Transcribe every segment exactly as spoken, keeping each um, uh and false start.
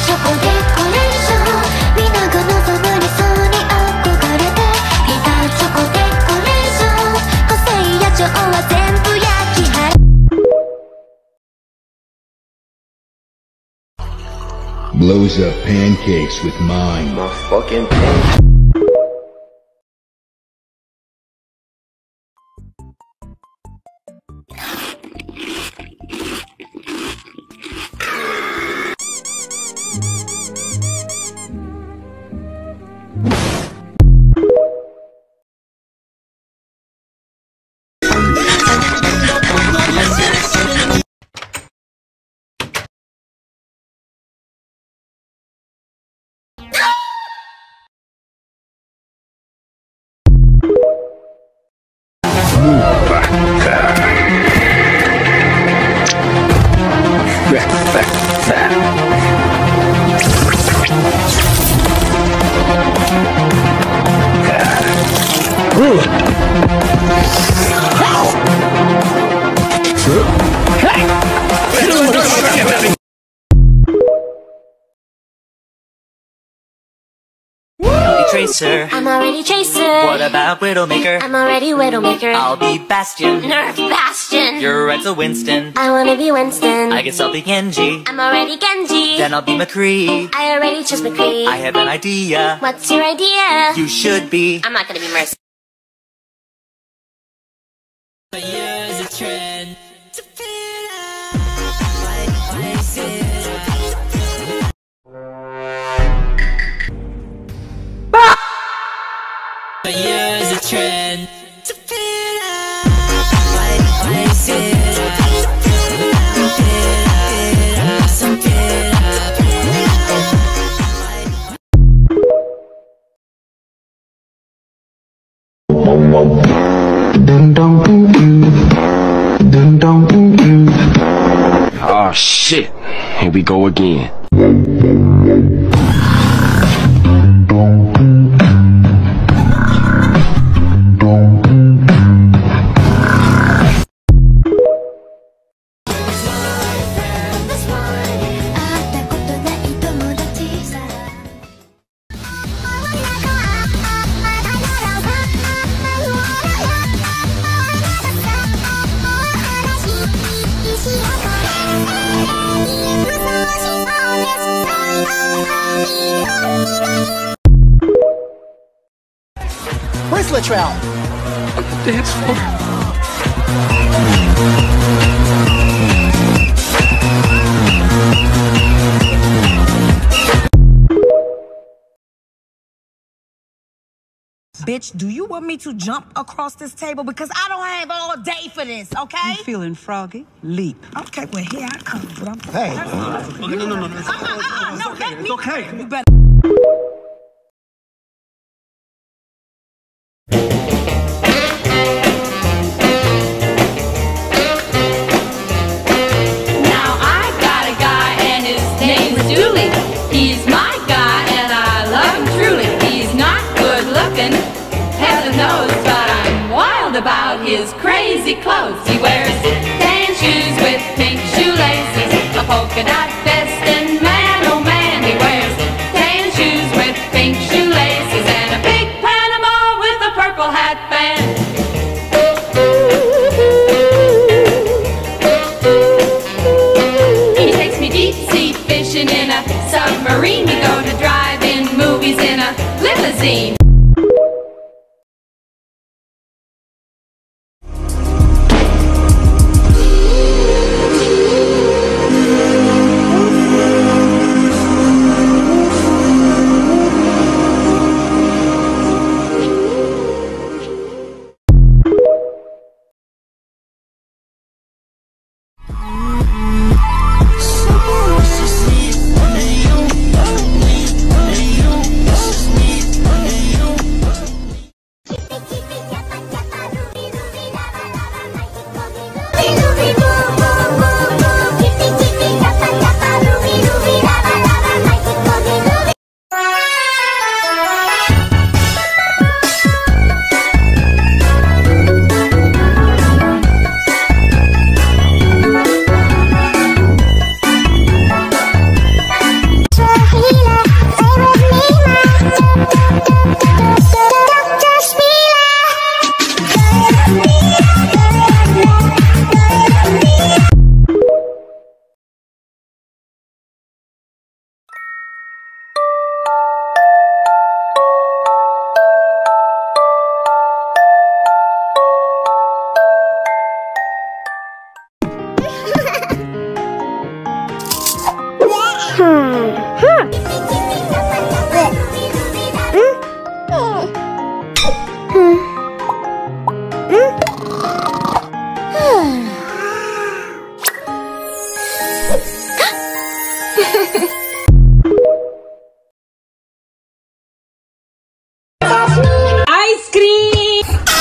チョコデコレーション皆が望む理想に憧れてピタチョコデコレーション個性や情は全部焼き払う Blows up pancakes with mine. My fucking pancakes. Tracer. I'm already Tracer. What about Widowmaker? I'm already Widowmaker. I'll be Bastion. Nerf Bastion. You're Red's a Winston. I wanna be Winston. I guess I'll be Genji. I'm already Genji. Then I'll be McCree. I already chose McCree. I have an idea. What's your idea? You should be. I'm not gonna be Mercy. Here's a trend to feel Here's a trend to feel Oh shit, here we go again. Where's Latrell? On the dance floor. Bitch, do you want me to jump across this table? Because I don't have all day for this, okay? You feeling froggy? Leap. Okay, well, here I come. But I'm Hey. Okay, no, no, no, no. It's, uh, uh, uh, no, let me. It's okay. You better. Now I got a guy and his name's Dooley. He's my guy and I love him truly. He's not good looking, heaven knows, but I'm wild about his crazy clothes. He wears tan shoes with pink shoelaces, a polka dot vest, and man, oh man, he wears tan shoes with pink shoelaces and a big Panama with a purple hat band. He takes me deep sea fishing in a submarine. We go to drive-in movies in a limousine. Hey, yo, hey, yo, this is me. Ice cream!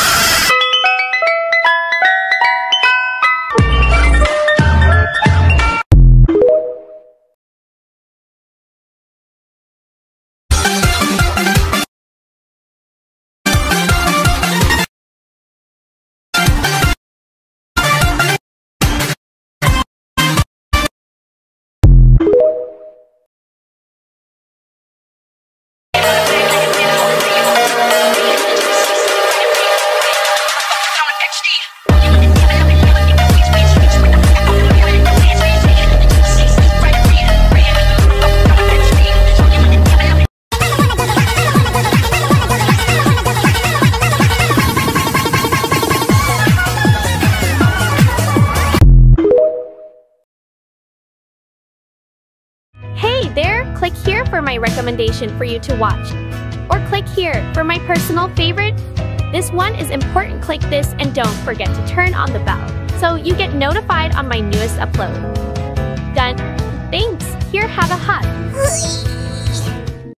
Hey there, click here for my recommendation for you to watch. Or click here for my personal favorite. This one is important, click this and don't forget to turn on the bell so you get notified on my newest upload. Done. Thanks, here have a hug.